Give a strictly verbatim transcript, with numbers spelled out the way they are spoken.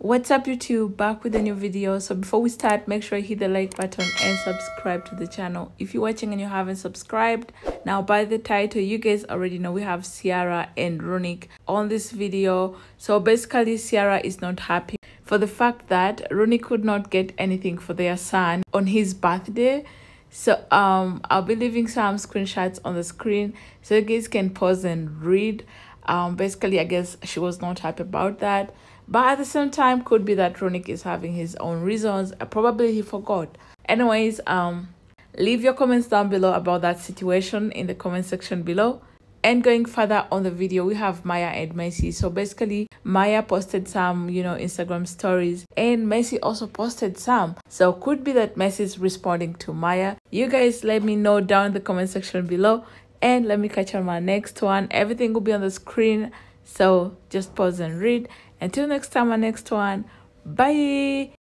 What's up YouTube, back with a new video. So before we start, make sure you hit the like button and subscribe to the channel if you're watching and you haven't subscribed. Now by the title, you guys already know we have Ciara and Ronick on this video. So basically Ciara is not happy for the fact that Ronick could not get anything for their son on his birthday. So um I'll be leaving some screenshots on the screen so you guys can pause and read. Um basically I guess she was not happy about that, but at the same time could be that Ronick is having his own reasons. Uh, probably he forgot. Anyways, um leave your comments down below about that situation in the comment section below. And going further on the video, we have Maya and Messi. So basically Maya posted some, you know, Instagram stories and Messi also posted some. So could be that Messi is responding to Maya. You guys let me know down in the comment section below, and let me catch on my next one. Everything will be on the screen, so just pause and read. Until next time, my next one. Bye.